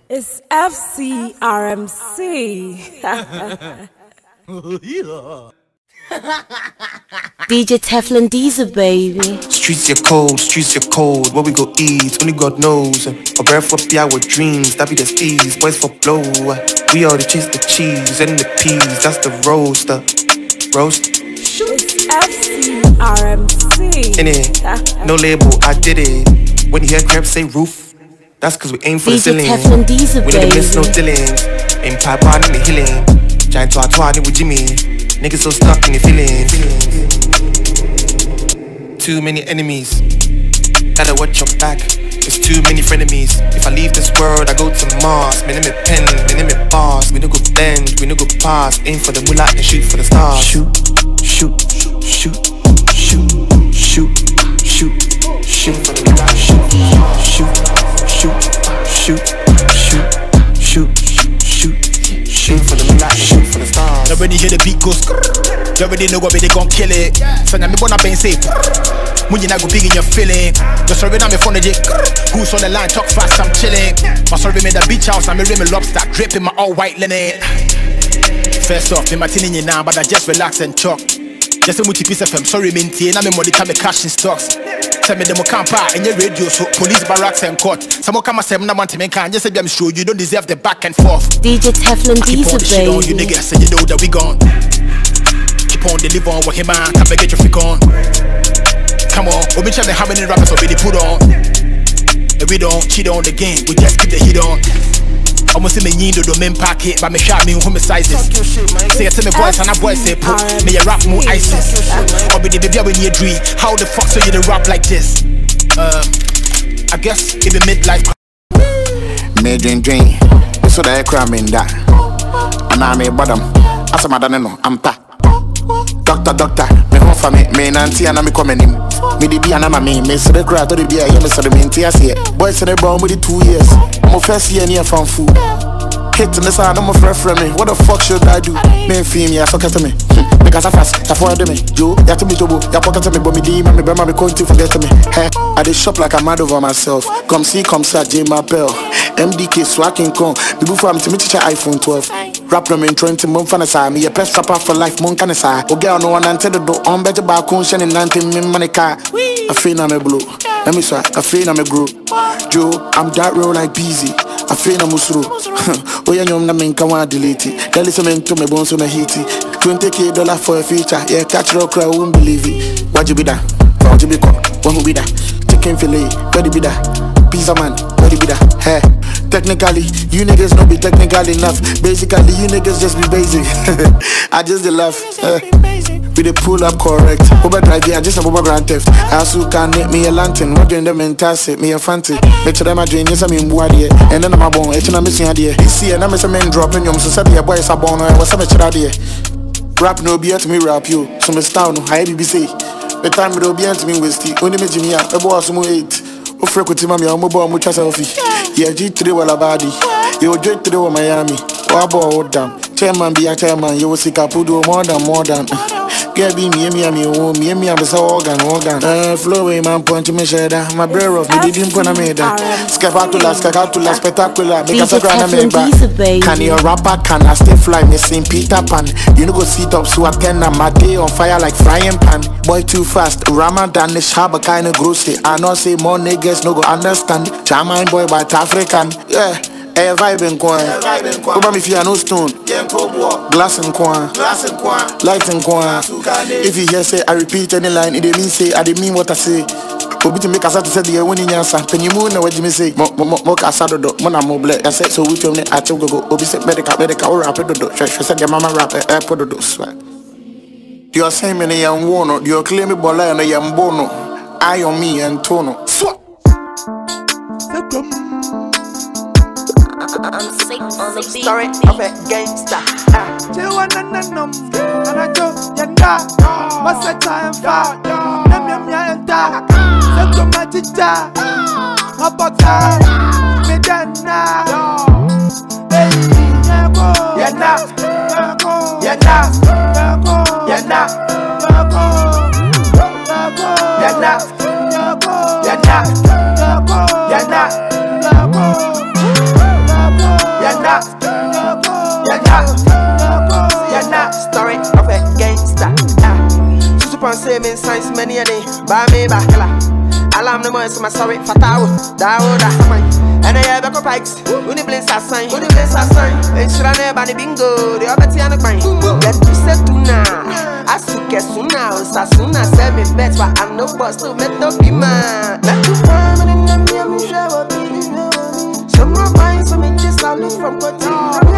It's FCRMC. DJ Teflon Diesel, baby. Streets are cold, what we go eat, only God knows. A breath up our dreams, that be the steez, boys for blow. We all the chase the cheese and the peas, that's the roaster. Roast. It's FCRMC. In it, no label, I did it. When you hear crepes say roof, that's cause we aim for the ceiling. Teflon Diesel, we never miss no dealings. Aim pipe hard in the healing. Giant twat with Jimmy. Niggas so stuck in the feelings. Too many enemies. Gotta watch your back. There's too many frenemies. If I leave this world, I go to Mars. Me name it pen, me name it bars. We no go bend, we no go pass. Aim for the moolah and shoot for the stars. Shoot, shoot, shoot, shoot, shoot, shoot, shoot for the moolah. Shoot, shoot, shoot, shoot, shoot, shoot, shoot, shoot for the moolah. Shoot for the stars. Already hear the beat go skrrr. You already know what they gon' kill it. So now me wanna bang say when you not go big in your feeling. Just sorry now me phone the who's on the line, talk fast, I'm chilling. My sorry me the beach house, I'm me rim lobster, dripping my all white linen. First off, me my tin in now, but I just relax and talk. Just a multi-piece of sorry me tea, now me money time me cash in stocks. Tell me them camp out in your radio, so police barracks and court. Some more come and say I'm not want to make can just say I'm sure you don't deserve the back and forth. DJ Teflon Diesel, baby. You niggas say you know that we gone. Keep on deliver on what him man, can't get your freak on. Come on, we been trying how many rappers already put on. And we don't cheat on the game, we just keep the heat on. Almost see me yindo do men pack it, but me shot me who me sizes. Say it to me boys and a boy say put me a rap more ISIS. Or be the baby when you dream. How the fuck so you the rap like this? I guess it be midlife. Me drain, so that I cram in that. And I may bottom. As a madano, I'm pa. Doctor, me home for me nanti and me coming in. Me the be and me so the crowd to the be a year me so the minty here. Boys in the brown with the 2 years. I'm a first year near from food. Hit to the side, I'm a friend me. What the fuck should I do? Me feel me, I suck to me. Because I fast, I forward me. You to me jobo, you pocket to me, but me D, me bema me going to forget to me. Hey, I dey shop like I'm mad over myself. Come see, J Mapel. MDK swacking con. Before I'm to me teacher iPhone 12. Rap no me 20 months for the me a best rapper for life, mon can say. Oh girl no one until the door on better balcony shining 90 money car. I feel I'm a blue. Let me say, I feel I'm a group. Joe, I'm that roll like busy. I feel I'm a musro. Oh yeah, no man can want delete it. Tell listen to me bones on a heaty. $20K for a feature. Yeah, catch rock crowd won't believe it. What you be that? What you be called? What who be that? Chicken fillet, where you be that? Pizza man, where you be that? Hey, technically, you niggas don't be technical enough. Basically, you niggas just be basic. I just the laugh. We the pull up correct. Over drive, I just a over grand theft. I also can make me a lantern. What doing them in tacit, me a fancy. Make sure them a drain, yes, I mean, boy, and then I'm a bone, and I'm missing idea. This year, I'm a man dropping you, so say, boy, is a bone, or what's a mature idea. Rap no be to me, rap you. So, Miss Town, I BBC. The time will be to me, Westy. Only me, Jimmy, a boss, mo 8. O frequency, mammy, I'm a bomb, much as selfie. Yeah, G3 while a body. You will drink to the Miami. Or about damn. Chairman be a chairman, you will see Capudo more than. Get me, I'm a organ. Flow away, man, punch me shader. My brother of me didn't put a made. Scapatula, spectacular, make us a grand member. Can you rapper, can I stay fly, missing Peter Pan? You know, go sit up, so I can, my day on fire like frying pan. Boy, too fast, Ramadan is harbor kind of grossy. I know say more niggas no go understand. Charmine boy, but African, yeah. Hey, vibe in coin. Over me if you are no stone. Glass in coin. Light in coin. If you hear say I repeat any line, it mean say I didn't mean what I say. Obi to make us to say the winning answer. Can you move now what you say? Mo asado do. Mona mo black. I said so we tell me I tell go. Obi say medical or rap do. She said your mama rap put do swag. You are saying me young wono. You claim me bola and young bono. I on me and tono. Swap. I'm sick on the beat. Story of a gangster. You wanna know, and I do, you know, what's the time for? Yum, so come at it, about time, me done now. Baby, you're not. neighbor. Alarm no more, so my sorry, Fatao, Dawoda. And I have a pikes, Uni Blaze a sign, Uni Blaze a sign. And should I never be bingo, the other Tiana Pine. Get to set to now. As you get soon now, Sasuna send me bets, but I'm no boss to make up be man. Let you come and then I'm sure some more minds, so me just look from Kotin.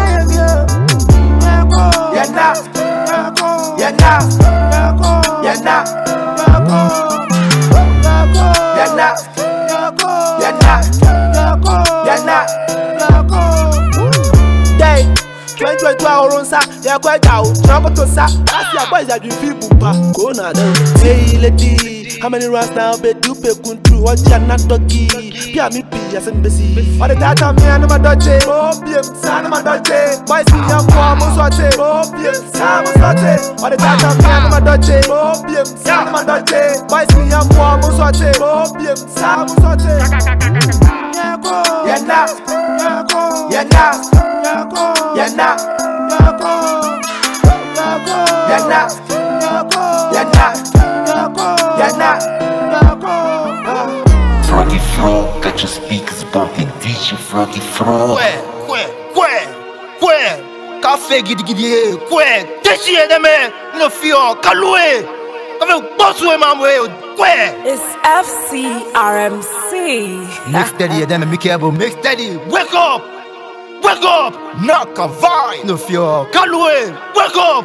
Yeah, now, yeah, now, yeah, now, Day, 2022 Oronsa, yeah, quite out. Trouble to sa, that's your boys that you feel bumpa. Go now, hey, lady, how many rounds now? Bet you pay kuntu, what you're not doggy. Pia me be as embassy. All the time, me and my dodge, oh, PM, son of my dodge. Boys, me and Quam, oh, PM, Sam, all the time, me and my dodge, oh, PM, son of my dodge. Boys, me and Quam, oh, PM, Sam, yeah, now, yeah, now, yeah, now, yeah, now, Froggy Frog, got your speakers bumping, DJ Froggy Frog. Café gidi, déchiré de main, le fion, caloué. It's FCRMC. Mix steady, then make it mix steady. Wake up, knock a vibe. No fear, Kaloué, wake up.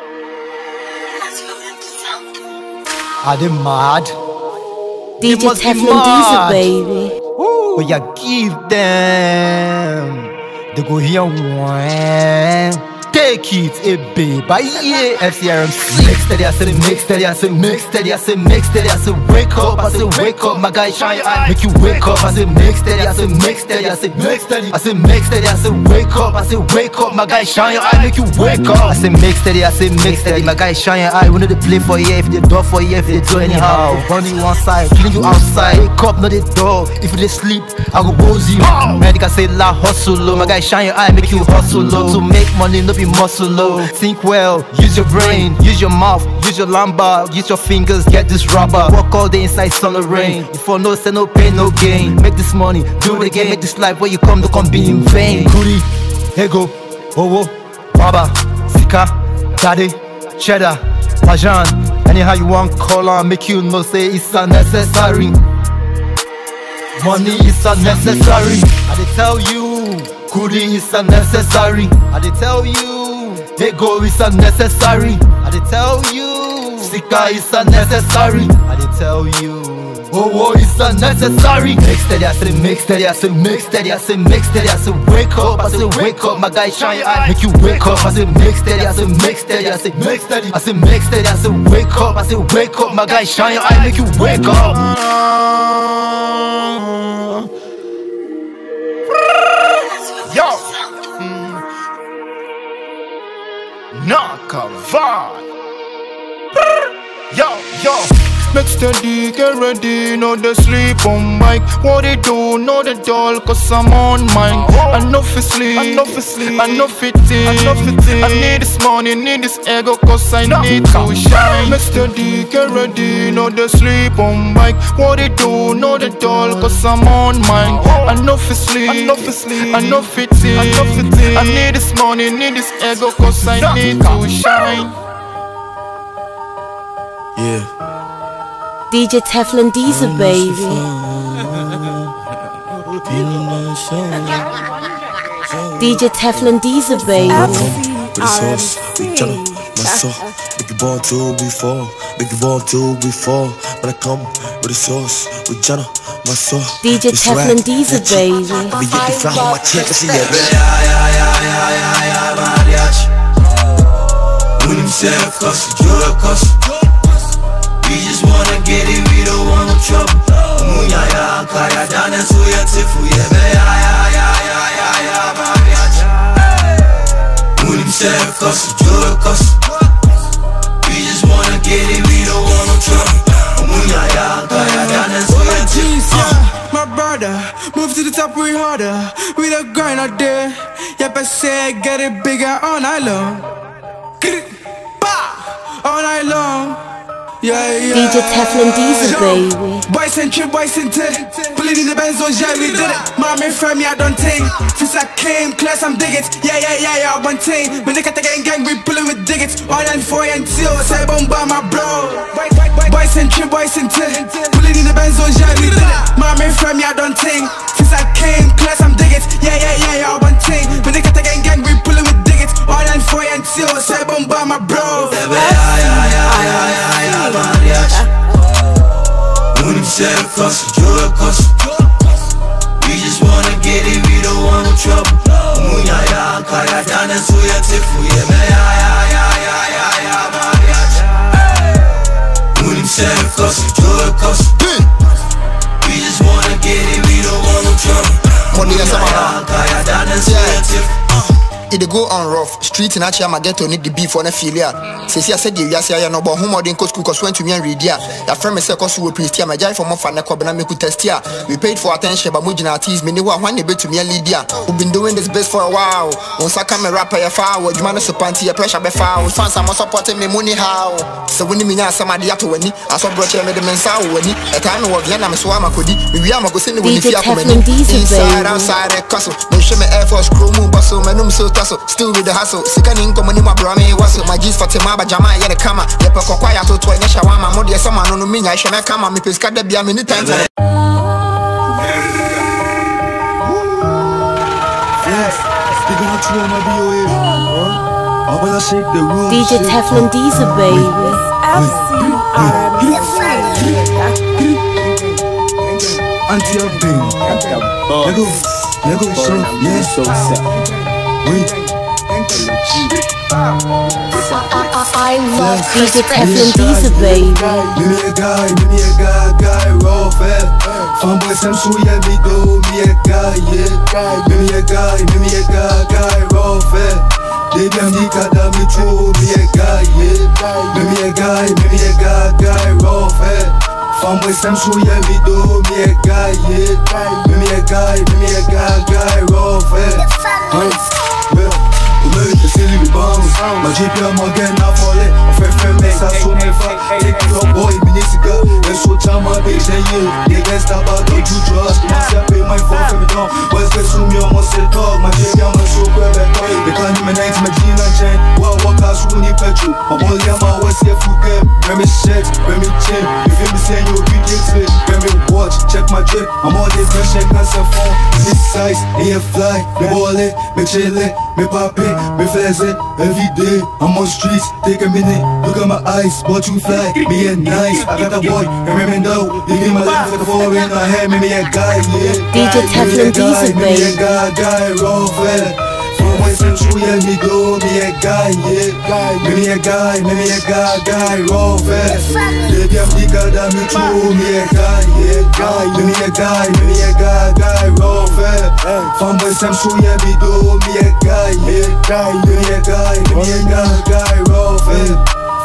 Are they mad? DJ Teflon Diesel, baby. But you give them, they go here one. Take it, babe. Yeah, FCRMC. Mix steady, I said mix steady, I said mix steady, I said mix steady, I said wake up, my guy shine your eye, make you wake up. I said mix steady, I said mix steady, I said mix steady, I said mix steady, I said wake up, my guy shine your eye, make you wake up. I said mix steady, my guy shine your eye. We know they play for you, if they do for you, if they do anyhow. Running one side, killing you outside. Wake up, not the door. If you sleep, I go pose you. Medical say la hustle low, my guy shine your eye, make you hustle low. To make money, no be muscle low. Think well, use your brain, use your mouth, use your lumbar, use your fingers, get this rubber. Walk all day inside sun or rain. Before no say no pain, no gain. Make this money, do it again. Make this life where you come, no come be in vain. Kuri, Ego, Owo, Baba, Sika, Daddy, Cheddar, Pajan. Anyhow you want call on, make you know say it's unnecessary. Money is unnecessary. I dey tell you, Kuri is unnecessary. I dey tell you, Ego is unnecessary. I dey tell you, Sika is unnecessary. I dey tell you, Owo is unnecessary. Mix steady, I said mix steady, I said mix steady, I said mix steady, I said wake up, my guy shine your eye, make you wake up. I said mix steady, I said mix steady, I said mix steady, I said mix steady, I said wake up, my guy shine your eye, make you wake up. Yo, knock a vibe. Yo, make steady, get ready, no they sleep on mic. What they do, no they dull, cause I'm on mine. I know fi sleep, I know fit in. I need this money, need this ego, cause I need to shine. Make steady, get ready, no they sleep on mic. What they do, no they dull, cause I'm on mine. I know fi sleep, I know fit in. I need this money, need this ego, cause I need to shine. Yeah. DJ Teflon Diesel, baby. DJ Teflon Diesel, baby. With the sauce, with Jenna, my soul. Big ball till we fall, But I come with the sauce, with Jenna, my soul. DJ Teflon Diesel, baby. I be getting fly on my check, I see that. When him say a cuss, you a cuss. We just wanna get it, we don't want no trouble. Munyaya, kaya, dance, we are tifu, yeah, when him say a cuss, you a cuss. We just wanna get it, we don't want no trouble. Munyaya, kaya, dance, we are tifu. My brother, move to the top, we harder. We the grind out there. Yep, I say get it bigger all night long. All night long. DJ Teflon Diesel, baby. Boys and trip, boys and ten. Pulling in the Benz, yeah, we did it. Mommy from me, I don't think. Since I came, class, I'm digging. Yeah, one thing. When they got the gang, we pulling with diggits. 1 and 4 and 2, say bomb by my bro. Boys and trip, boys and ten. Pulling in the Benz, yeah, we did it. Mommy from me, I don't think. Since I came, class, I'm digging. Yeah, one thing. When they got the gang, we pulling with diggits. 1 and 4 and 2, say bomb by my bro. When you say the cost, you're a cost. We just wanna get it, we don't want no trouble. Munya ya, kaya dana suya tifu ye me ya. When you say the cost, you're a cost. We just wanna get it, we don't want no trouble. Munya ya, kaya dana suya tifu. It go on rough. Street in actually my ghetto need the beef on a filia. Says I said you say I know about home or didn't school cause went to me and read ya. Your friend myself cause we priest here. My guy from off and I make test here. We paid for attention but Mujina tease me new one bit to me and Lydia. We've been doing this best for a while. Once I come a rapper your foul, you man so panty your pressure be foul. Fans are more supporting me money how. So when me somebody to when I saw brother made the men sour when a time of Vietnam so I'm a goodie. We are go send when you inside outside the castle. No show me Air Force crew moon bustle, my name so still with the hustle. Sick and income money my brother was my G's for Timaba Jama ya the camera. Yeah, but quiet to 20 shawama. Modi someone on me. I should come on me. Please cut the beer many times. DJ Teflon Diesel, baby. I love DJ Teflon Diesel, baby. Me a guy, roll fast. Fanboy Sam so yeah, me do me a guy, yeah. Me a guy, roll fast. They be me kada me true, me a guy, yeah. Me a guy, roll fast. Fanboy Sam so yeah, me do me a guy, yeah. Me a guy, roll fast. America silly me bounce. My GP I'm again now for it. Friend makes us so me fuck. Take it up boy, Minisica. Let's show time my bitch then you. They get stop out don't you trust. Myself pay my phone for me down. Boys get to me almost a dog. My GP I'm a so good at toy. They can't even night my jean and chain. Well walk out so need petrol. My boy yeah my always here food game. When me shit, when me chain. If you me saying you be get it. When me watch, check my drip. I'm all this man check on cell phone. This size, air fly, me ball it, me chill it, me pop it. Me flex it every day. I'm on streets, take a minute. Look at my eyes, but you fly. Me a nice, I got a boy. Remember though, you give my life like a foreign. I had me a guy, yeah. DJ Teflon Diesel, baby. Me a guy, roll fast. From my central, yeah, me do me a guy, yeah. Me a guy, roll fast. Baby, I'm the guy that me true, me a guy, yeah. Me a guy, roll fast. From my central, yeah, me do me a guy, yeah. Me a guy, roll fast.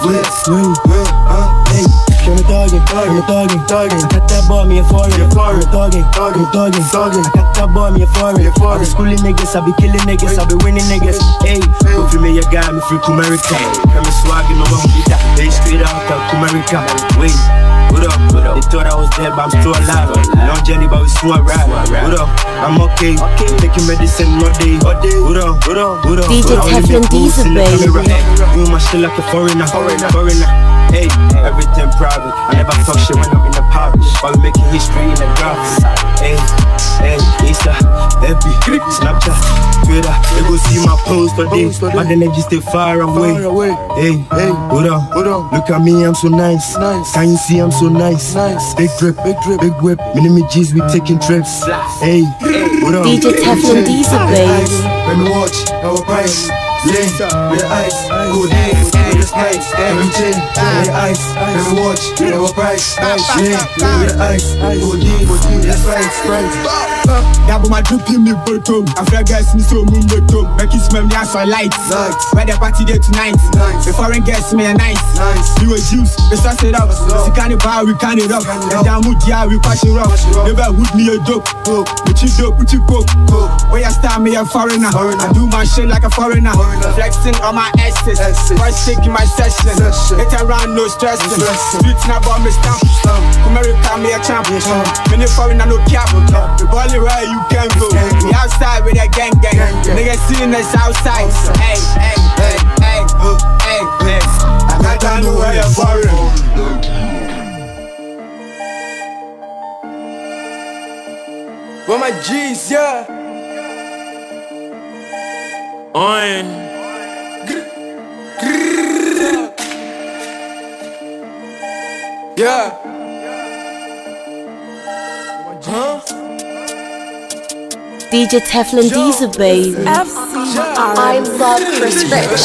Hey. I'm thugging. I got that boy, me a foreign. I'm thugging. I got that boy, me a foreign. I be schooling niggas, I be killing niggas, I be winning niggas. Hey, go free me, you got me free to America. Come and swagging over me, they straight out of America. Wait, what up? They thought I was dead, but I'm still alive. Long journey, but we still ride. What up? I'm okay. Taking medicine all day. What up? DJ Teflon Diesel, baby. Doing my shit like a foreigner. Hey, everything private. I never talk shit when I'm in the public. But we making history in the graphics. Hey, Insta, FB, Snapchat, Twitter. They go see my post today. But then they just stay far away. Hey, what up? Look at me, I'm so nice. Can you see I'm so nice? Big drip, big whip. Mini G's, we taking trips. Hey, what up? DJ Teflon Diesel, baby. Let me watch our price. Lane, with the ice, go down, with the spice. Let me chill, with the ice. Let me watch, our price. Lane, with the ice, go down, with the spice. Double my drip in me bottom. After guys me so moon bottom. Make it smell me as I light. Where the party day tonight. The foreign guests me a nice. You a juice, we start it up. We can't buy, we can't it up. And down with ya, we pass it up. Never would me a dope. With you dope, with you coke. Where you start me a foreigner. I do my shit like a foreigner. Flexing on my S's. First taking my session. Hit around, no stressing. Streets now about me stamp. America, me a champion. Many foreign, no cap. The ball where you can go. The outside with a gang. Niggas seeing us outside. Hey, hey, hey, hey, hey, hey. I can't know where you're foreign. Where my G's, yeah. On. Yeah. Huh? DJ Teflon Diesel, baby. I love Chris Rich.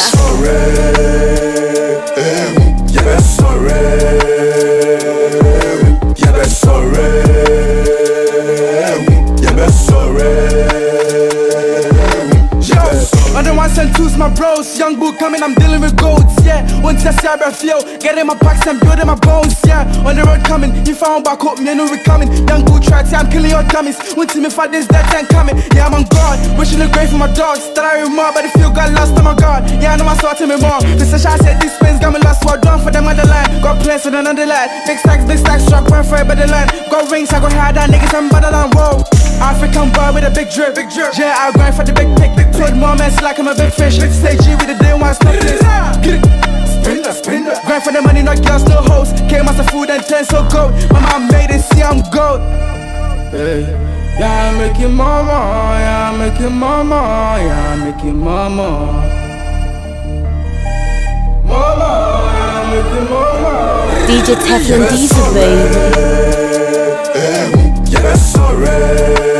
Other ones and twos, my bros. Young boy coming, I'm dealing with goats, yeah. One test, yeah, I feel. Getting my packs and building my bones, yeah. On the road coming, you found back up, me, I know we coming. Young boy try to, I'm killing your dummies. One team, if I this, that time coming. Yeah, I'm on guard. Wishing the grave for my dogs. That I remember, but the feel got lost on my guard. Yeah, I know I saw to me more. This is I said, these spins got me lost, so I done for them on the line. Got plans with another line. Big stacks, strap, point for it by the line. Got rings, I go hard down, niggas, I'm better than whoa. African boy with a big drip, yeah, I'll grind for the big pick. Told moments like I'm a big fish. Big stage G with the day one stop this. Get it, spin that. Grind for the money, not girls, no hoes. Came as a food and 10 so gold. My mom made it, see I'm gold. Hey. Yeah, I'm making mama, yeah, I'm making mama, yeah, I'm making mama. Mama, yeah, I'm making mama. DJ Teflon Diesel, baby. Yeah, sorry.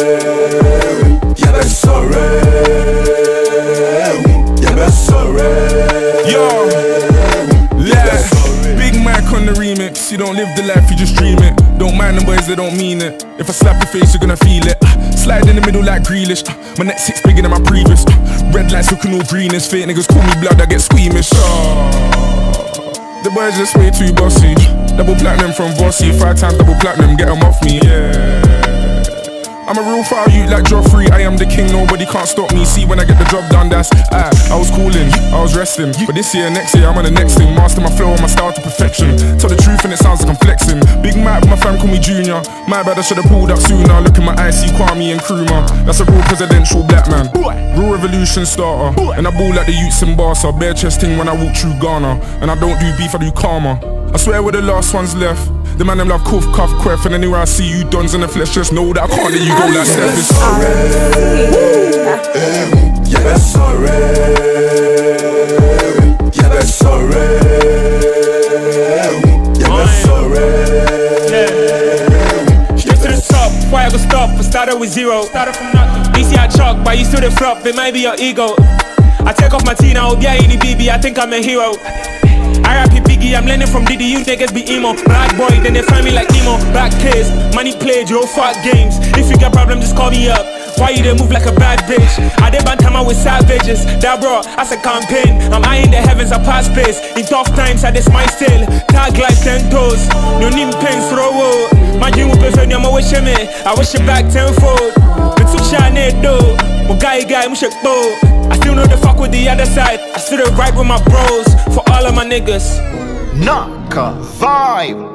Yo, yeah, Big Mac on the remix. You don't live the life, you just dream it. Don't mind them boys, they don't mean it. If I slap your face, you're gonna feel it. Slide in the middle like Grealish. My neck six bigger than my previous. Red lights looking all greenish. Fake niggas call me blood, I get squeamish. The boys just way too bossy. Double platinum from Bossy. 5 times double platinum, get them off me, yeah. I'm a real foul youth like Joffrey. I am the king, nobody can't stop me. See when I get the job done, that's I was cooling, I was resting. But this year, next year, I'm on the next thing. Master my flow and my style to perfection. Tell the truth and it sounds like I'm flexing. Big Mac, my fam call me Junior. My bad, I should've pulled up sooner. Look in my eyes, see Kwame and Nkrumah. That's a real presidential black man. Real revolution starter. And I ball like the youths in Barca. Bare chest thing when I walk through Ghana. And I don't do beef, I do karma. I swear we're the last ones left. The man them love cuff, cuff, queff. And anywhere I see you dons in the flesh, just know that I can't let you go like Steph. Yeah, that's alright. Yeah, that's alright. Yeah, that's alright. Straight to the top, why I go stop? I started with zero. Started from nothing. DC I chalk, but you still the flop. It might be your ego. I take off my Tina, oh yeah, any BB. I think I'm a hero. R.I.P. Biggie, I'm learning from Diddy, you niggas be emo. Black boy, then they find me like Nemo. Back kids, money played, yo, fuck games. If you got problem, just call me up. Why you they move like a bad bitch? I did bantama with savages. That bro, that's a campaign. I'm eyeing the heavens, I pass space. In tough times, I this my still. Tag like 10 toes. No need pain, throw. My dream will prefer you, I'm wish me. I wish it back tenfold. But too shiny though. My guy, mushak bow. I still know the fuck with the other side. I still right with my bros. For all of my niggas. Naka vibe.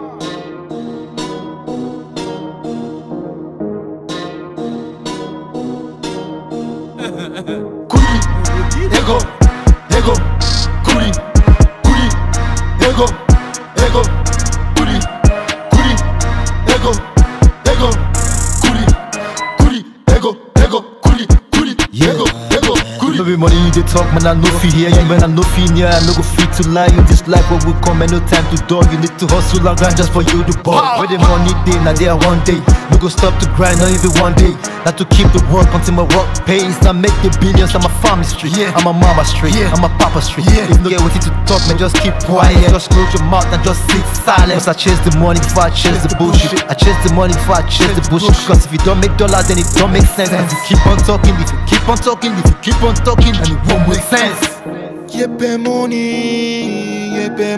Kuri, ego, kuri, ego, kuri, ego, kuri, ego, kuri, ego, kuri. No be money you dey talk, man, I no feel hear you, man, I no feel near. I no go fit to lie you. This life what will come and no time to dog. You need to hustle and grind just for you to ball. Where the money day, now there one day. No go stop to grind, not even one day. Not to keep the work until my work pays. I make the billions, I'm a family street, I'm a mama street, I'm a papa street. If you get what you to talk, man, just keep quiet. Just close your mouth and just sit silent. Cause I chase the money before I chase the bullshit. I chase the money before I chase the bullshit. Cause if you don't make dollars, then it don't make sense. And if you keep on talking, if you keep on talking, if you keep on talking, and it won't make sense. Yepe money,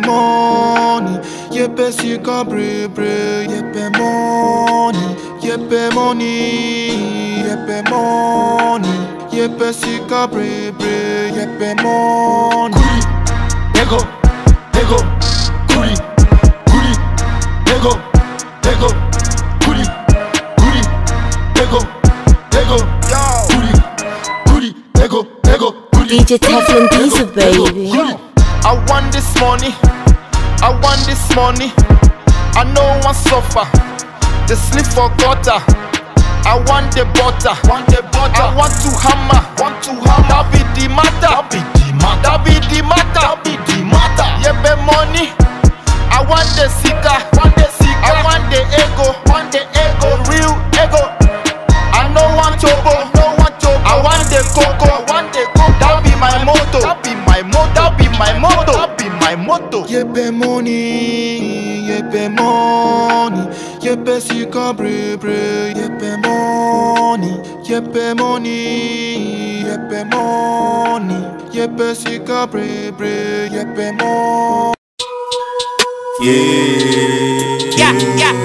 yepe si bre, yepe money, yepe money, Yepe sika bre bre, yepe money. Ego, ego, kuri, kuri, ego, ego, kuri, kuri, ego, ego, kuri, kuri, ego, ego, kuri. DJ Teflon Diesel, baby. I want this money, I want this money. I know I suffer, the sleep for gutter. I want the butter, I want to hammer, that be the matter, that be the matter. Yepe money, I want the cigar, I want the ego, real ego. I know one turbo, I want the coco, that be my motto, that be my motto. Yepe money, yepe sika bre bre, yepe money, yepe sika bre bre, yepe money. Yeah.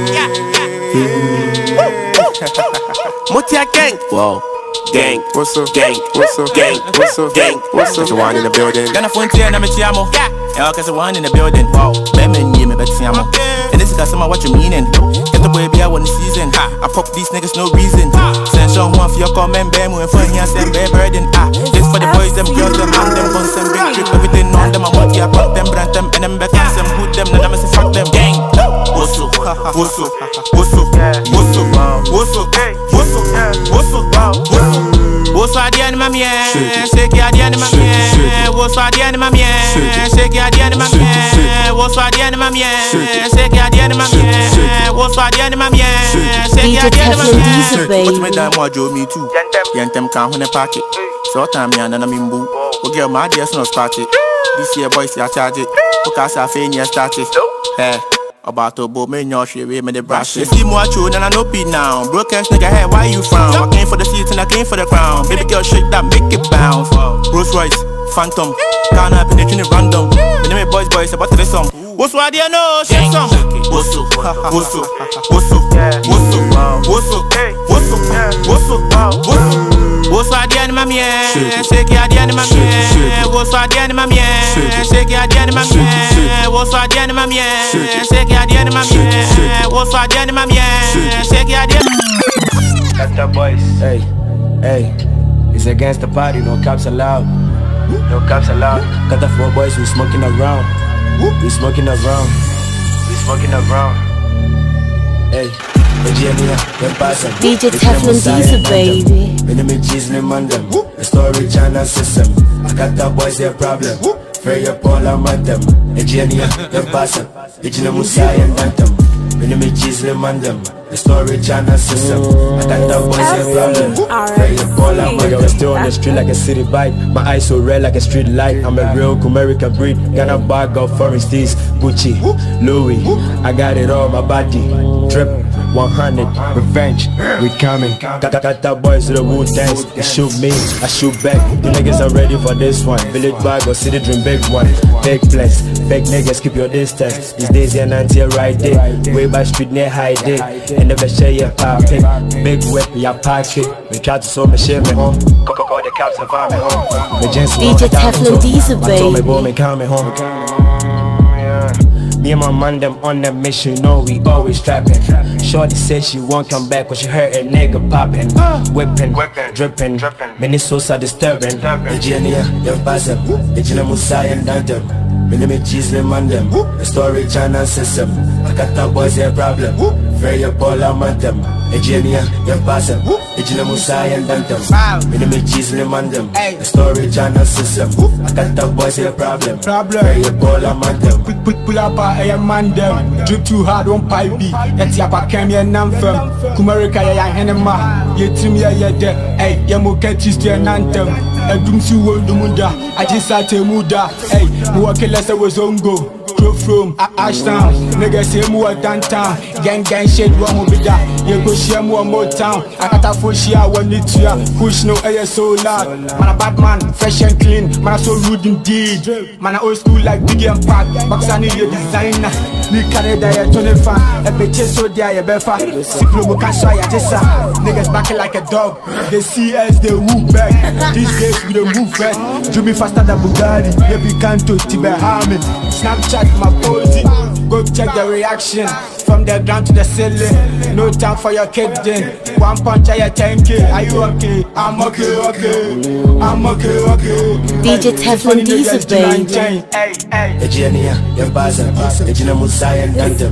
Motia gang. Wow. Gang. What's up? Gang. What's up? Gang. What's up? Gang. What's up? One in the building. Gonna frontier na me chiamo. Yeah, cause one in the building. Wow. Beme nye me betiamo. And this is cause what you meaning. Get the baby I want the season. I fuck these niggas no reason. Send some one for your comment, bemu and funny and send bear burden. This for the boys, them girls, them and them guns, them big trip, everything on them. I want you, I put them, brand them, and them back and them, put them, and I'm say fuck them. Gang. Wusso, wusso, wusso, wusso, wusso, wusso, wusso, wusso. Wusso adi ani mami shake adi ani mami wusso adi ani mami shake adi ani mami wusso adi ani mami shake adi ani mami wusso adi ani mami shake adi ani mami. Watch me down more Joe me too. Yantem can hone pocket. So time me and na mimbu. O girl my dear no start it. This year boys ya charge it. Because I feel near start it. Hey. About to bow me your shit with me the brush. You see more true than I know beat now. Broke ass nigga head, why you frown? I came for the seats and I came for the crown. Baby girl shake that, make it bounce. Rolls Royce, Phantom, can't happen, they tune it random. The name boys about to the song. What's why do you know? Shake some. What's up? What's up? What's up? What's up? What's up? What's up? What's up? What's up? What's why do you know? Shake your adi mami. What's why do you know? Shake your adi mami. What's why do you know? Shake your adi mami. What's why do you know? Shake your adi. Got the boys. Hey, hey. It's against the party. No cops allowed. No cops allowed. Got the 4 boys. We smoking around. We smoking around. We smoking around. Hey. DJ Teflon Diesel, baby. Enemy cheese in mandem. The storage channel system. I got the boys their problem. Free up all I'm at them. Engineer, the passer. It's in the Musai and Bantam. Enemy cheese in mandem. The storage channel system. I got the boys their problem. Free up all I'm at them. I'm still on the street like a city bike. My eyes so red like a street light. I'm a real American breed. Got a bag of foreign steez. Gucci, Louis. I got it all my body. Drip. 100, revenge, we coming. Got the boys to the Wu dance. They shoot me, I shoot back. You niggas are ready for this one. Village bag or city dream, big one. Big flex, big niggas keep your distance. These days you're not here right there. Way by street near high day. And never share your pocket. Big whip, your pocket. We try to solve my shit, me home. Call the cops and find me home. DJ Teflon Diesel, baby. I told me, boy, me coming home. Me and my man them on that mission, you know we always trapping. Shorty said she won't come back cause she heard a nigga popping. Whipping, dripping, Minnesota disturbing. Engineer, your passer, Ejina Musai and Dantem. Minimum cheese in mandem. The storage channel system. I got the boys their problem. Free up all I'm at them. Engineer, your passer, Ejina Musai and Dantem. Minimum cheese in mandem. The storage channel system. I got the boys their problem. Free up all I'm at them. Quick pull up a man them. Drip too hard on pipe B. That's yapa came here namfam. Kumarika ya henema. Ye trim ya de. Hey, ya mo catch to an anthem. A doomsu will dumunda. I just sat a muda. Hey, more killers was ongo. Crow from Ashtown. Niggas say more downtown. Gang shit wrong with that. You go share more town. I got a full share one it to ya. Push no air so loud. Man a bad man, fresh and clean. Man a so rude indeed. Man a old school like Biggie and Pac. Box I need a designer. Me carry that you turn fan. A bitch is so dear, you befa. Siklo can show ya jessa. Niggas backing like a dog. They see us, they move back. These days we don't move back. Do me faster than Bugatti. Every canto Tibe Harmon. Snapchat my posing. Go check the reaction. From the ground to the ceiling. No time for your kidding. One punch I 10K. Are you okay? I'm okay, okay. I'm okay, okay. DJ Teflon Diesel, baby. Ejenia, your baza, Ejina Musai and Anthem.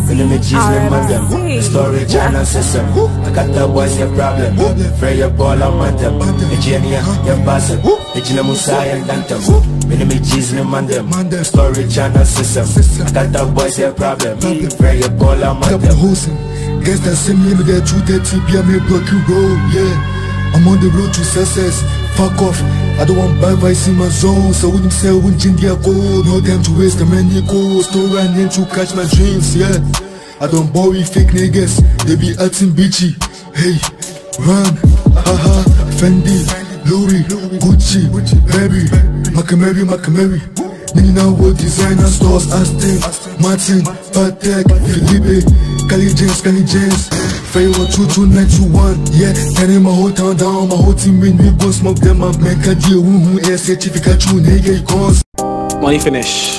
Storage and system. I got the boys your problem. Freya ball on Mantem. Ejenia, your baza, Ejina Musai and Anthem. Minimi cheese in Mandem. Storage and system. I got the boys your problem. Freya ball on Mantem. Guess that same me there 230 be me block you roll, yeah. I'm on the road to success. Fuck off, I don't want bad vibes in my zone. So when you say when Jindia go, no time to waste the many goals. Still running to catch my dreams, yeah. I don't borrow fake niggas, they be acting bitchy. Hey, run, haha, Fendi, Louis, Gucci, baby, Macamary. Nina world designer stores, Aston, Martin, Patek, Felipe, Cali James, Faye 22921, yeah, turning my whole town down, my whole team in, we go smoke them up, make a deal, air certificate, nigga, cause. Money finish.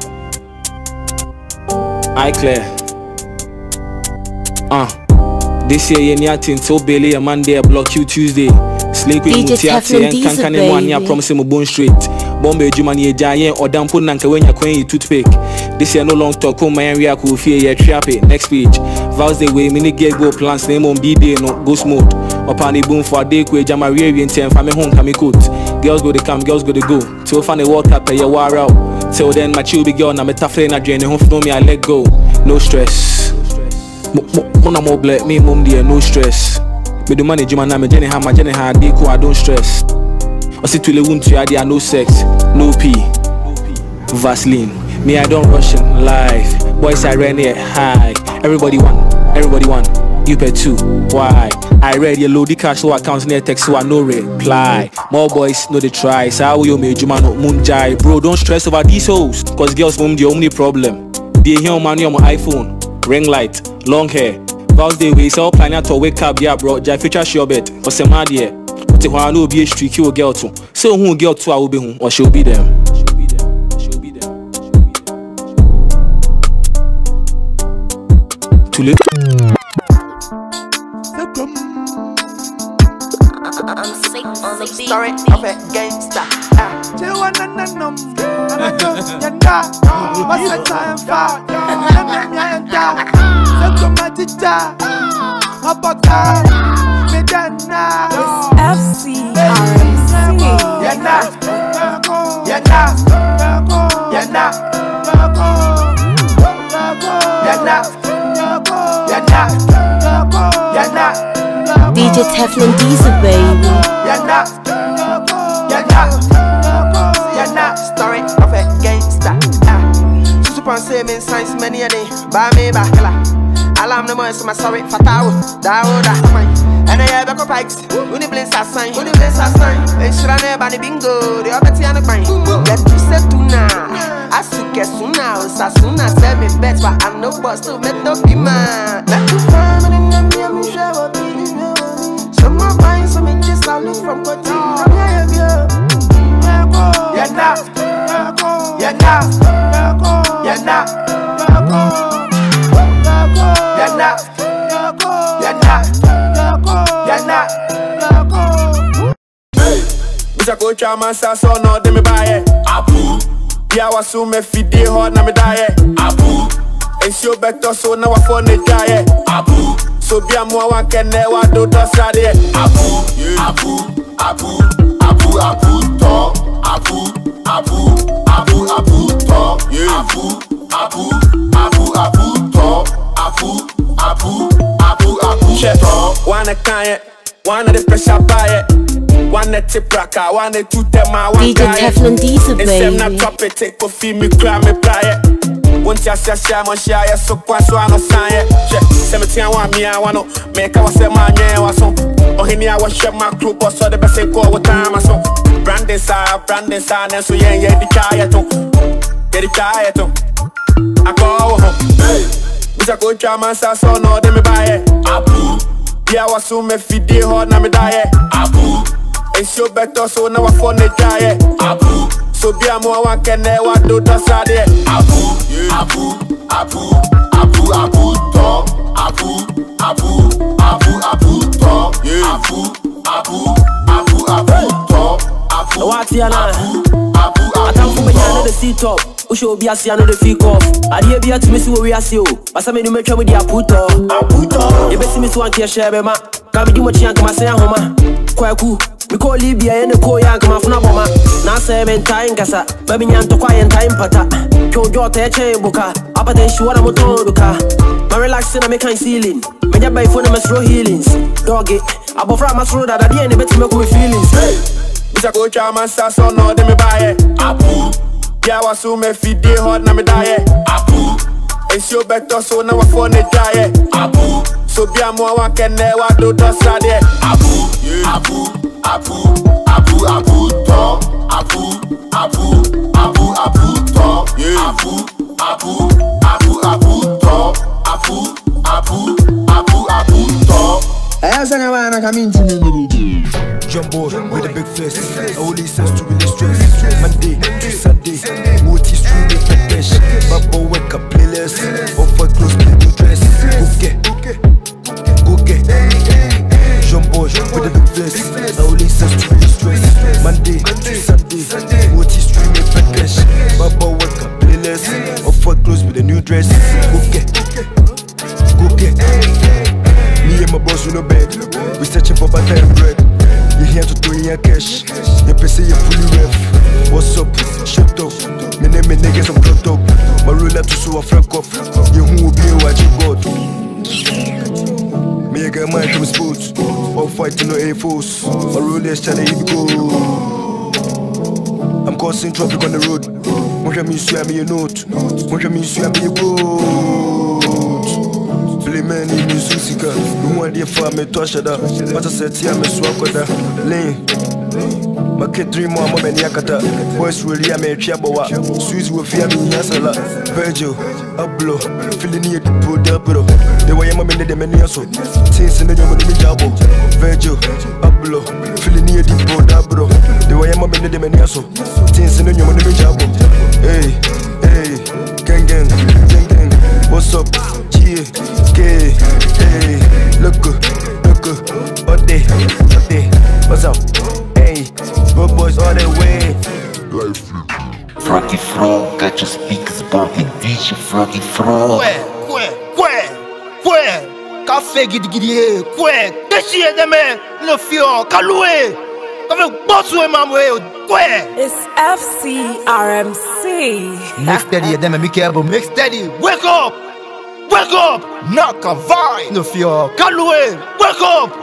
I clear. This year, you need to tell Bailey a Monday, block you Tuesday. Slake with Mutiati and Kankane Mania promising a bone straight. Bombay Jumani Giant or Dampo Nanka when you're going toothpick. This year no long talk home my area could fear your trappy. Next page. Vows the way mini get go plans name on BD no ghost mode. Upon the boom for a day with Jamarian 10 family home coming coat. Girls go to come, girls go to go. Till find a World Cup pay your war out. Till then my chill big girl na me tough na drain home for me I let go. No stress. Mona more black me mum dear no stress. Me do money Juma na me Jenny ha deco I don't stress. I see to the wound to idea no sex, no pee, Vaseline. Me I don't rush in life. Boys I ran here high. Everybody want. You pay too. Why? I read your load the cash so accounts near text so I no reply. More boys know they try. So how you make Juma no moon jai. Bro don't stress over these hoes. Cause girls mum the only problem. They hear money on my iPhone. Ring light, long hair. Vows they way so plan to wake up yeah bro. Jai future sure bet. Cause I'm mad here. But if I know be a street kill girl too. So who girl too I will be who or she'll be them. Too late. I'm sick on the beat. Story of a gangster. DJ Teflon Diesel, baby. Story of a gangster. Super same science many a day. By me back. Alarm the most my sorry for Tao. And I have a pikes. Uni blaze a sign. And should I never the bingo? The other Tiana Pine. Get to set to now. I should get soon now. As soon as I me bet, but I'm no boss to make no demand. Let to find in the me shower. Some more buying some just I look from what Mr. Coach, I'm a son, no, they me buy it. Abu. Yeah, I was so me feed the hard, na me die. Abu. It's your better, so now I phone it die. Abu. So be a more one can never do the side. Abu. Talk. Abu, talk. Yeah. Abu, talk. One a client, one of the pressure buy it. One a tip raka, one a two tema, one DJ Teflon Diesel, baby. Instead not drop it, take coffee, me cry, me play it. Won't you share my share, so quite so I no sign it. Cemetery, I want me, I want to make our say my name or so. Oh, here I was share my group, or so the best thing call with time or so. Brandon side, and so yeah, the quiet. Get it quiet. I call home. Bisa go chama sa so no de me buy Abu. Yeah, was so me feed the hard na me die. Abu. It's your better so now I phone it try. Abu. So be a more one can never do the side. Abu. Abu. Abu. Abu. Abu. Top. Abu. Abu. Abu. Abu. Top. Abu. Abu. Abu. Abu. Top. Abu. What's your name? I come from behind the seat top. We should be a see another fake off. I hear be at me see what we are see. But some make sure with the aputo. You best see me so anti share be ma. Can be do much young come say homa. Quite cool. We call Libya and the call young come from Aboma. Now 7 time kasa. Baby nyan to quiet time pata. Kyo jota chain buka. Apa then she wanna motor duka. My relaxing I make kind ceiling. Me just buy phone and my slow healings. Dog it. Above from my throat that at the end better make me feelings. Bisa go chama sa so no de me buy Abu. Yeah, was so me feed the hard na me die. Abu. It's your better so now I phone it try. Abu. So be a more one can never do the side. Abu. Abu. Abu. Abu. Abu. Top. Abu. Abu. Abu. Abu. Top. Abu. Abu. Abu. Abu. Top. Abu. Abu. Abu. Abu. Top. I sang a man I come into me. Jumbo with a big fist. Only sense to really stress. Monday to Sunday, multi stream with the dish. Babo wake up playlist. Offer close to the new dress. Go get. Jumbo with a big fist. Only sense to really stress. Monday to Sunday, multi stream with the dish. Babo wake up playlist. Offer close with the new dress. Go get. Me and my boss in the bed. We searching for butter and bread. You here to throw in your cash. You PC you fully ref. What's up? Shut up. Me name me niggas I'm brought up. My ruler to so I frack off. You who will be a watch God. Me a get mine to sports. All fighting no A-Force. My ruler is trying to go. I'm causing traffic on the road. What I mean, swear me a note. What I mean, swear me a boat. Play many music, no one dear for me to shut up. But I said, yeah, I'm a swap with that. Lane, my kid dream more than Yakata. Boys really, I'm a chabawa. Swiss will fear me, yes, a lot. Virgil, Ablo, feeling near the poor double. The way I'm a minute, the many also. Since in the name of the Jabo. Virgil, Ablo, feeling near the poor double. The way I'm a minute, the many also. Since in the name of the Jabo. Hey, gang, what's up? Hey, look good, all day, what's up? Hey, good boys all the way. Froggy Frog, got your speakers bumping, DJ Froggy Frog. Kwe, café gidi, kwe, déchire de me, le fion, kaloué, café bossoué mamoué, kwe. It's FCRMC. Mix steady, them and Mikebo, mix steady, wake up! Wake up! Knock a vine! No fear. Kaloué! Wake up!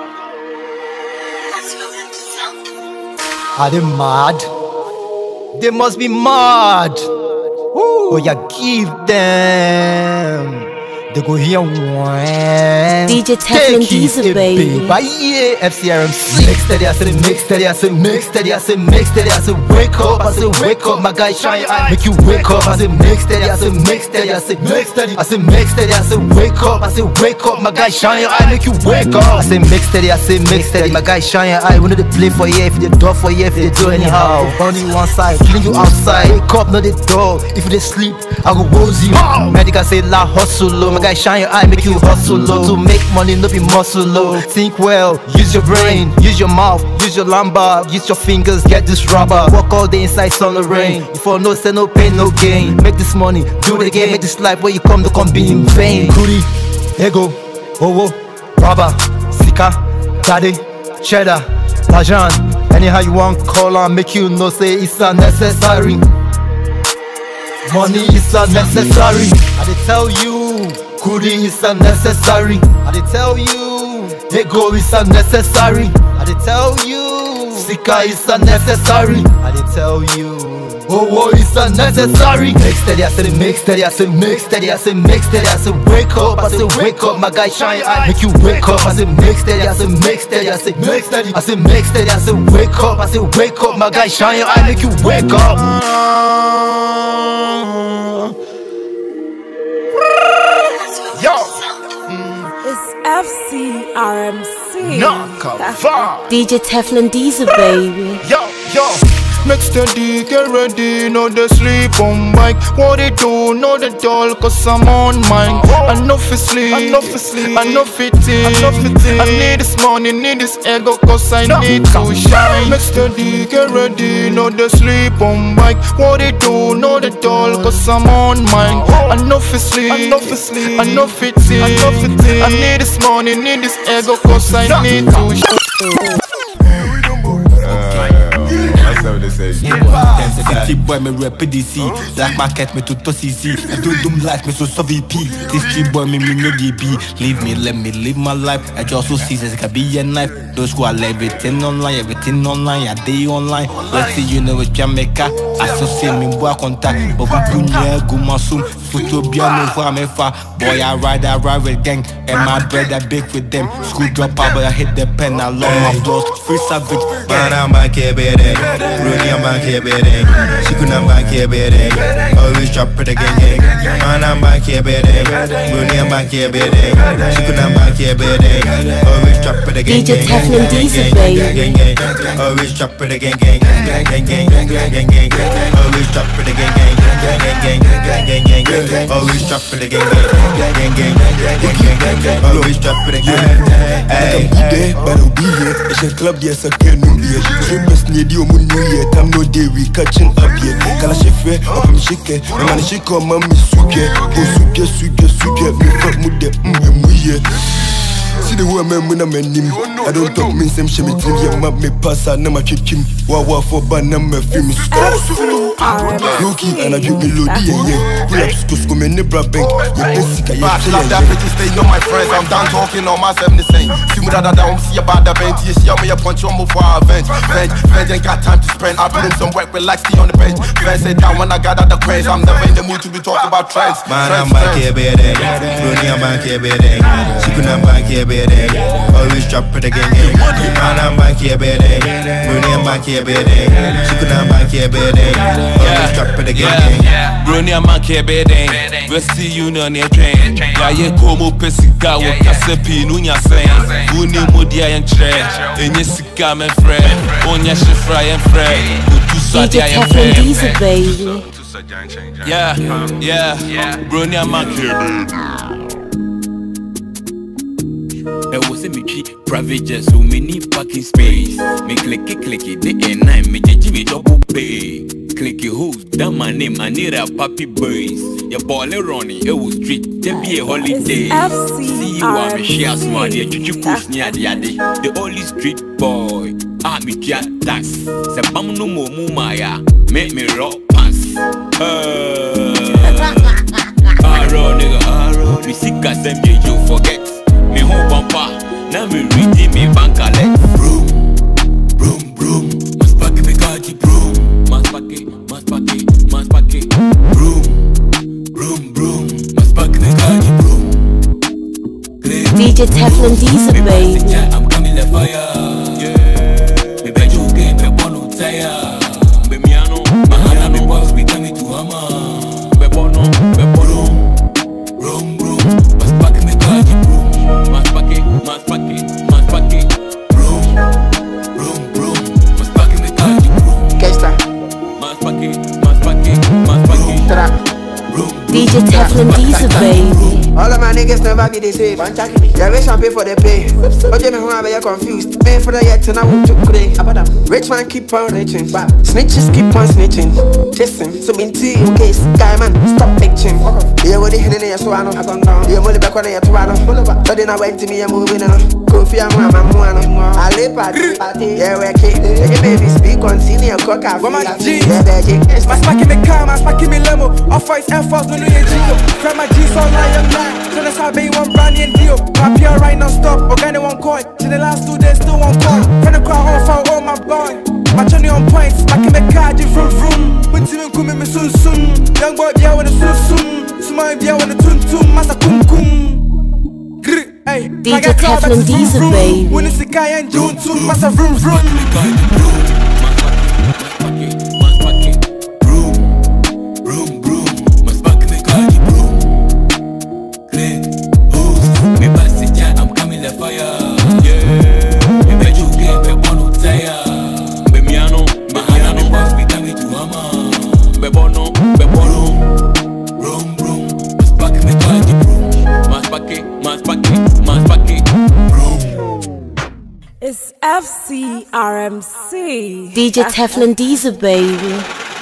Are they mad? They must be mad! Ooh. Oh, yeah, give them! They go here one. DJ Teflon Diesel, baby. By yeah, FCRMC. Mix steady, I said mix steady, I said mix steady, I said mix steady, I said wake up, I said wake up, my guy shine your eye, make you wake up. I said mix steady, I said mix steady, I said mix steady, I said mix steady, I said wake up, I said wake up, my guy shine your eye, make you wake up. I said mix steady, I said mix steady, my guy shine your eye. We know they play for you, if they do for you, if they do anyhow. Only one side, killing you outside. Wake up, not the door. If they sleep, I go woes you. Medical say la hustle low, my guy shine your eye, make you hustle low. To make money, no be muscle low. Think well, use your brain, use your mouth, use your lumbar, use your fingers, get this rubber. Walk all day inside sun or rain. Before no say no pain, no gain. Make this money, do it again, make this life where you come to come be in vain. Goody, ego, owo, rubber, sika, daddy, cheddar, Lajan. Anyhow you want call on, make you know say it's unnecessary. Money is unnecessary. I dey tell you, Kudi is unnecessary. I dey tell you, ego is unnecessary. I dey tell you, Sika is unnecessary. I dey tell you, Owo is unnecessary. Make steady, I said make steady, I said make steady, I said make steady, I said wake up, I said wake up, my guy shine your eye, make you wake up. I said make steady, I said make steady, I said make steady, I said make steady, I said wake up, I said wake up, my guy shine your eye, make you wake up. FCRMC. Knock DJ Teflon Diesel, baby. Yo. Next steady, get ready, no they sleep on bike. What they do, no they dull, cause I'm on mine. I know for sleep, I know fitting. I need this money, need this ego, cause I need to shine. Next steady, get ready, no they sleep on bike. What they do, no they dull, cause I'm on mine. I know for sleep, I know fitting. I need this money, need this ego, cause I need to shine. Cheap boy me rap DC, black market me to easy. I do life me so VP. This cheap boy me no DB. Leave me, let me live my life. I just so seasons can be a knife. Those who are everything online, a day online. Let's see you know it's Jamaica. Associate me boy contact, but we punya go masum. Photo biano for me fa. Boy I ride with gang, and my brother big with them. School drop out, but I hit the pen. I love my flows, free savage. Man I'm back here, baby. Rooney I'm back here, baby. She couldn't back here, baby. Always drop it again. Man I'm back here, baby. Rooney I'm back here, baby. She couldn't back here, baby. Always drop it again. DJ Teflon Diesel, baby. Always drop it again. Always drop it again. Always drop it again. Always drop it again. I can be there, but I'll be here. It's a club, yes, I can't know here. Famous near you, moon new year. Time no day, we catching up here. Kalashife, I'm shaking. I'm on a shake on mommy, suke. Suke. Me fuck mude, muye. See the woman when I'm in him. I don't talk me same shit. Me team, yeah, map me pass. I know my kick him. Wow, for banana, me film. Loki and I drink melody yeah. Pull up scoop me nebra bank. I love that pretty stay, know my friends. I'm done talking on myself the same. See me that down, see about the bench. You see me a punch on move for our event. Venge ain't got time to spend. I put in some work, relax, stay on the bench. Venge say down when I got out the craze. I'm never in the mood to be talking about trends. Man, I'm back here, baby. Rooney, I'm back here, baby. She couldn't back here, baby. Always drop it again. Man, I'm back here, baby. Rooney, I'm back here, baby. She couldn't back here, baby. Always drop it again. Rooney, I'm back here, baby. We'll see you on your train. Yeah, you come up and see that what Casapi, Nunya saying. Uni Modia and Trey. And you see my friend. On your fry and friend. DJ Teflon Diesel, baby. Yeah. Rooney, I'm back here, baby. I was a me private jet, so many parking space. Me click it, day and night, me Jimmy double pay. Click your hoes, that my name, I need a puppy boys. Your ball Ronnie, it was street, there be a holiday. See you are me share smart, you push near the addy. The only street boy, I me cat tax. Say bam no more mumaya, make me rock pants. Arrow nigga, arrow. Me sick as them you forget. Me home bumper, now me reading me bank collect. Broom, must pack me cardi broom. Must pack it. Broom, must pack me cardi broom. DJ Teflon Diesel, baby. I'm coming the fire. Yeah, me beg you game, me bono tire. Me miano, my hand me boss, we coming to hammer. Me bono, broom, must pack me cardi broom. Must pack it. Broom, must pack me cardi broom. Gangsta. Must pack it. DJ Teflon Diesel, baby. All of my niggas never be the same. Yeah, rich man pay for the pay. But you know who I'm confused. Pay for the yet and I want to play. Rich man keep on reaching. Snitches keep on snitching. Chasing, so mean tea, okay, guy man, stop bitching. Yeah, what the hell in your swallow? You're money back on your twallow. So then I went to me and moving on. Kofi, I'm I live party. Yeah, we're kidding. Hey, baby, speak on senior coca. Go my G. My smack in the car, my smack in the limo. Off White Air Force, no new Gio. Grab my G, so I am not. So that's how they want brand and deal. My PR right now stop. Organic one coin. To the last 2 days, still one call. Friend the crowd home for all my boy. My journey on point. Smack in the car, G from vroom. When Timmy come in me soon. Young boy, yeah, with a soon. Smile, yeah, with a tun. Massa kum. Hey, DJ Teflon Diesel, baby. When it's the guy and June too, massa vroom. Must back me cardi broom. Clean hoes, me pass it, yeah, I'm coming FCRMC. DJ Teflon Diesel, baby.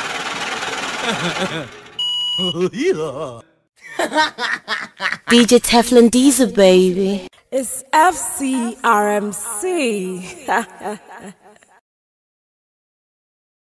DJ Teflon Diesel, baby. It's FCRMC.